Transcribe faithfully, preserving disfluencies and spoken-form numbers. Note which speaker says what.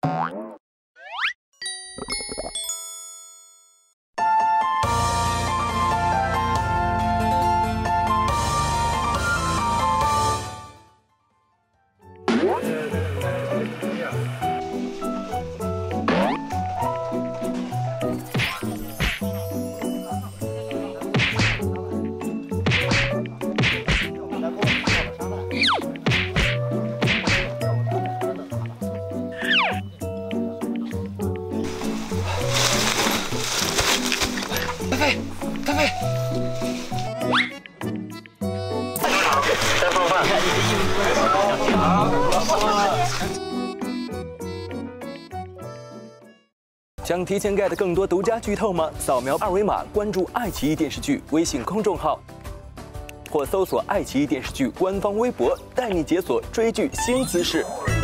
Speaker 1: 菲菲，菲菲，
Speaker 2: 再放饭。
Speaker 3: 想提前 get 更多独家剧透吗？扫描二维码关注爱奇艺电视剧微信公众号，或搜索爱奇艺电视剧官方微博，带你解锁追剧新姿势。